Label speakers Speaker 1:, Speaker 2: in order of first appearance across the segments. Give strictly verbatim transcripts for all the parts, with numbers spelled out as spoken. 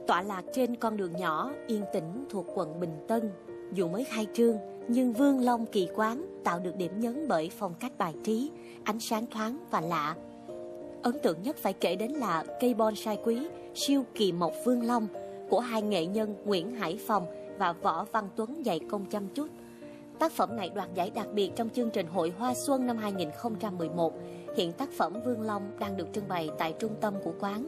Speaker 1: Tọa lạc trên con đường nhỏ yên tĩnh thuộc quận Bình Tân, dù mới khai trương nhưng Vương Long Kỳ Quán tạo được điểm nhấn bởi phong cách bài trí, ánh sáng thoáng và lạ. Ấn tượng nhất phải kể đến là cây bonsai quý siêu kỳ mộc Vương Long của hai nghệ nhân Nguyễn Hải Phòng và Võ Văn Tuấn dày công chăm chút. Tác phẩm này đoạt giải đặc biệt trong chương trình Hội Hoa Xuân năm hai nghìn không trăm mười một. Hiện tác phẩm Vương Long đang được trưng bày tại trung tâm của quán.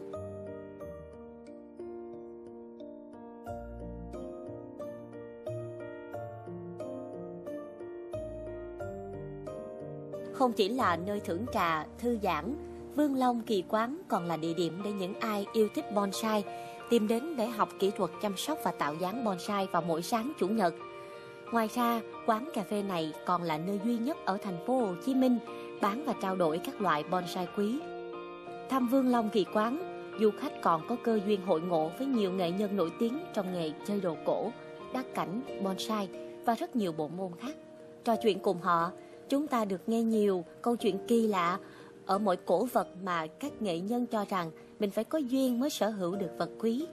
Speaker 1: Không chỉ là nơi thưởng trà, thư giãn, Vương Long Kỳ Quán còn là địa điểm để những ai yêu thích bonsai tìm đến để học kỹ thuật chăm sóc và tạo dáng bonsai vào mỗi sáng chủ nhật. Ngoài ra, quán cà phê này còn là nơi duy nhất ở thành phố Hồ Chí Minh bán và trao đổi các loại bonsai quý. Thăm Vương Long Kỳ Quán, du khách còn có cơ duyên hội ngộ với nhiều nghệ nhân nổi tiếng trong nghề chơi đồ cổ, đắc cảnh, bonsai và rất nhiều bộ môn khác. Trò chuyện cùng họ, chúng ta được nghe nhiều câu chuyện kỳ lạ ở mỗi cổ vật mà các nghệ nhân cho rằng mình phải có duyên mới sở hữu được vật quý.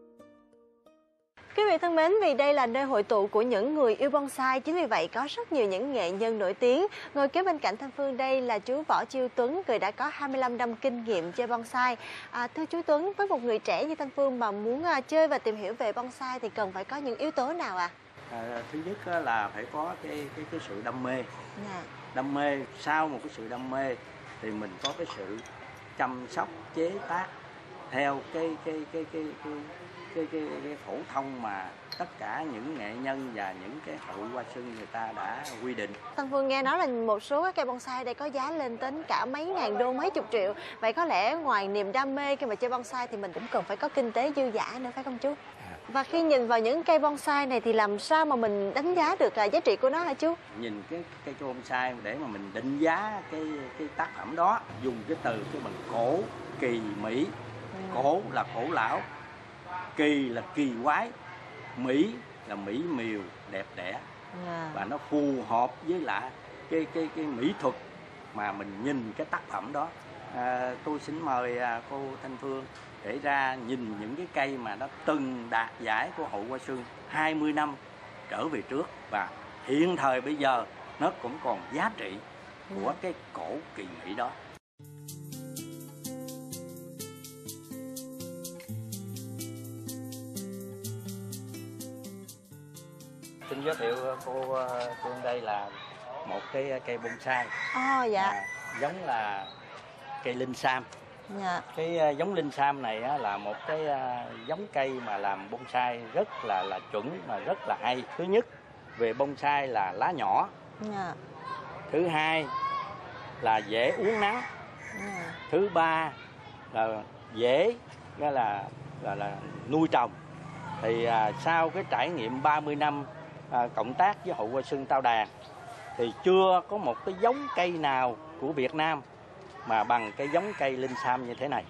Speaker 2: Quý vị thân mến, vì đây là nơi hội tụ của những người yêu bonsai, chính vì vậy có rất nhiều những nghệ nhân nổi tiếng. Ngồi kế bên cạnh Thanh Phương đây là chú Võ Chiêu Tuấn, người đã có hai mươi lăm năm kinh nghiệm chơi bonsai. À, thưa chú Tuấn, với một người trẻ như Thanh Phương mà muốn chơi và tìm hiểu về bonsai thì cần phải có những yếu tố nào ạ? À?
Speaker 3: À, thứ nhất là phải có cái cái, cái sự đam mê.
Speaker 2: Dạ.
Speaker 3: Đam mê, sau một cái sự đam mê thì mình có cái sự chăm sóc chế tác theo cái cái cái cái cái cái cái, cái phổ thông mà tất cả những nghệ nhân và những cái hội hoa xuân người ta đã quy định.
Speaker 2: Thanh Phương nghe nói là một số các cây bonsai đây có giá lên đến cả mấy ngàn đô, mấy chục triệu. Vậy có lẽ ngoài niềm đam mê khi mà chơi bonsai thì mình cũng cần phải có kinh tế dư dả nữa, phải không chú? Và khi nhìn vào những cây bonsai này thì làm sao mà mình đánh giá được giá trị của nó hả chú?
Speaker 3: Nhìn cái cây bonsai để mà mình định giá cái cái tác phẩm đó, dùng cái từ cái bằng cổ, kỳ, mỹ. Cổ là cổ lão, kỳ là kỳ quái, mỹ là mỹ miều, đẹp đẽ. Yeah. Và nó phù hợp với lại cái cái cái mỹ thuật mà mình nhìn cái tác phẩm đó. À, tôi xin mời cô Thanh Phương để ra nhìn những cái cây mà nó từng đạt giải của Hội Hoa Xuân hai mươi năm trở về trước và hiện thời bây giờ nó cũng còn giá trị của cái cổ kỳ mỹ đó. Xin giới thiệu cô Phương, đây là một cái cây bonsai.
Speaker 2: Oh, dạ.
Speaker 3: À, giống là cây linh sam.
Speaker 2: Dạ.
Speaker 3: Cái giống linh sam này á, là một cái giống cây mà làm bonsai rất là là chuẩn mà rất là hay. Thứ nhất về bonsai là lá nhỏ.
Speaker 2: Dạ.
Speaker 3: Thứ hai là dễ uốn nắng.
Speaker 2: Dạ.
Speaker 3: Thứ ba là dễ là là là, là nuôi trồng. Thì à, sau cái trải nghiệm ba mươi năm à, cộng tác với Hội Hoa Xuân Tao Đàn thì chưa có một cái giống cây nào của Việt Nam mà bằng cái giống cây linh sam như thế này.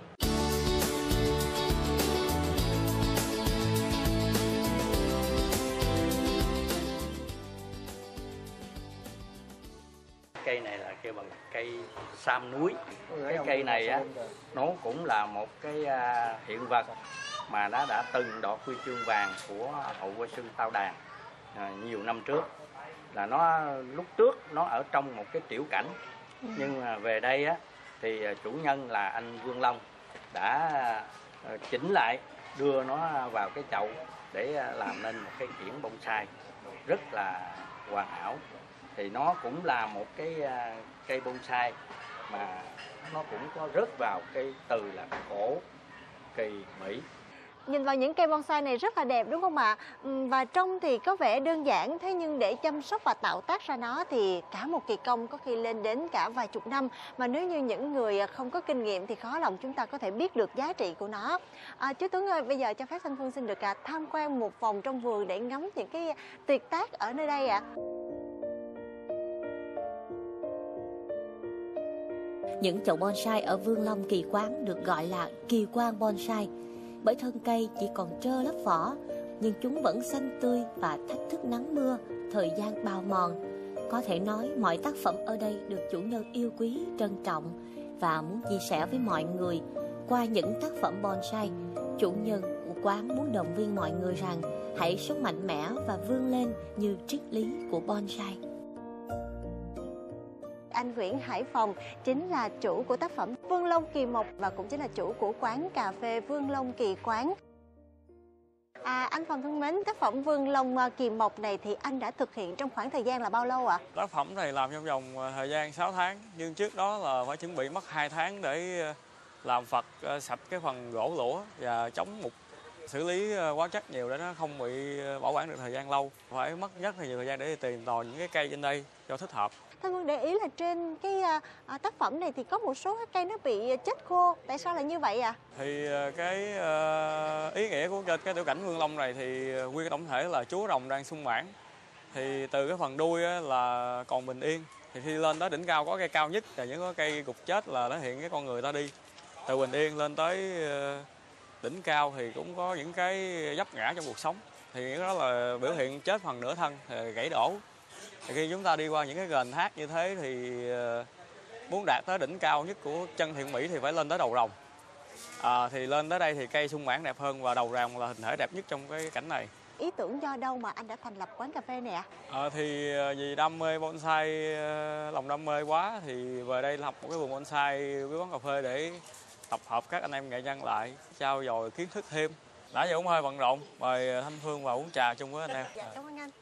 Speaker 3: Cây này là kêu bằng cây sam núi. Cái cây này á, nó cũng là một cái uh, hiện vật mà nó đã từng đoạt huy chương vàng của Hội Hoa Xuân Tao Đàn uh, nhiều năm trước. Là nó lúc trước nó ở trong một cái tiểu cảnh, ừ. nhưng mà về đây á thì chủ nhân là anh Vương Long đã chỉnh lại, đưa nó vào cái chậu để làm nên một cái kiển bonsai rất là hoàn hảo. Thì nó cũng là một cái cây bonsai mà nó cũng có rớt vào cái từ là cổ, kỳ, mỹ.
Speaker 2: Nhìn vào những cây bonsai này rất là đẹp đúng không ạ? Và trông thì có vẻ đơn giản, thế nhưng để chăm sóc và tạo tác ra nó thì cả một kỳ công có khi lên đến cả vài chục năm. Mà nếu như những người không có kinh nghiệm thì khó lòng chúng ta có thể biết được giá trị của nó. À, chú Tuấn ơi, bây giờ cho phép Thanh Phương xin được tham quan một vòng trong vườn để ngắm những cái tuyệt tác ở nơi đây ạ.
Speaker 1: Những chậu bonsai ở Vương Long Kỳ Quán được gọi là kỳ quan bonsai, bởi thân cây chỉ còn trơ lớp vỏ, nhưng chúng vẫn xanh tươi và thách thức nắng mưa, thời gian bào mòn. Có thể nói mọi tác phẩm ở đây được chủ nhân yêu quý, trân trọng và muốn chia sẻ với mọi người. Qua những tác phẩm bonsai, chủ nhân của quán muốn động viên mọi người rằng hãy sống mạnh mẽ và vươn lên như triết lý của bonsai.
Speaker 2: Anh Nguyễn Hải Phòng chính là chủ của tác phẩm Vương Long Kỳ Mộc và cũng chính là chủ của quán cà phê Vương Long Kỳ Quán. À, anh Phòng thân mến, tác phẩm Vương Long Kỳ Mộc này thì anh đã thực hiện trong khoảng thời gian là bao lâu ạ? À?
Speaker 4: Tác phẩm này làm trong vòng thời gian sáu tháng, nhưng trước đó là phải chuẩn bị mất hai tháng để làm Phật sạch cái phần gỗ lũa và chống mục, xử lý hóa chất nhiều để nó không bị bảo quản được thời gian lâu. Phải mất rất là nhiều thời gian để tìm tòi những cái cây trên đây cho thích hợp.
Speaker 2: Thanh Phương để ý là trên cái à, tác phẩm này thì có một số cái cây nó bị chết khô. Tại sao lại như vậy ạ? À?
Speaker 4: Thì cái uh, ý nghĩa của cái tiểu cảnh Vương Long này thì nguyên tổng thể là Chúa Rồng đang sung mãn. Thì từ cái phần đuôi là còn bình yên. Thì khi lên tới đỉnh cao có cây cao nhất và những cái cây gục chết là thể hiện cái con người ta đi. Từ bình yên lên tới uh, đỉnh cao thì cũng có những cái vấp ngã trong cuộc sống. Thì đó là biểu hiện chết phần nửa thân, gãy đổ. Thì khi chúng ta đi qua những cái gành thác như thế thì muốn đạt tới đỉnh cao nhất của chân thiện mỹ thì phải lên tới đầu rồng. À, thì lên tới đây thì cây sung mãn đẹp hơn và đầu rồng là hình thể đẹp nhất trong cái cảnh này.
Speaker 2: Ý tưởng do đâu mà anh đã thành lập quán cà phê này ạ? À?
Speaker 4: À, thì vì đam mê bonsai, lòng đam mê quá thì về đây lập một cái vườn bonsai với quán cà phê để tập hợp các anh em nghệ nhân lại, trao dồi kiến thức thêm. Nãy giờ cũng hơi bận rộn, mời Thanh Phương vào uống trà chung với anh em.
Speaker 2: Dạ, cảm ơn anh.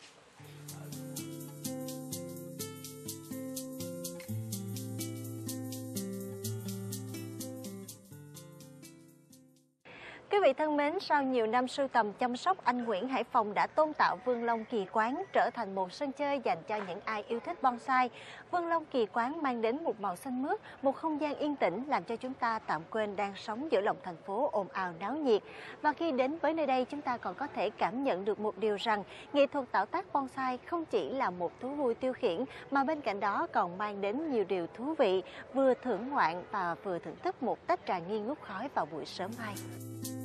Speaker 2: Quý vị thân mến, sau nhiều năm sưu tầm chăm sóc, anh Nguyễn Hải Phòng đã tôn tạo Vương Long Kỳ Quán trở thành một sân chơi dành cho những ai yêu thích bonsai. Vương Long Kỳ Quán mang đến một màu xanh mướt, một không gian yên tĩnh làm cho chúng ta tạm quên đang sống giữa lòng thành phố ồn ào náo nhiệt. Và khi đến với nơi đây, chúng ta còn có thể cảm nhận được một điều rằng nghệ thuật tạo tác bonsai không chỉ là một thú vui tiêu khiển mà bên cạnh đó còn mang đến nhiều điều thú vị, vừa thưởng ngoạn và vừa thưởng thức một tách trà nghi ngút khói vào buổi sớm mai.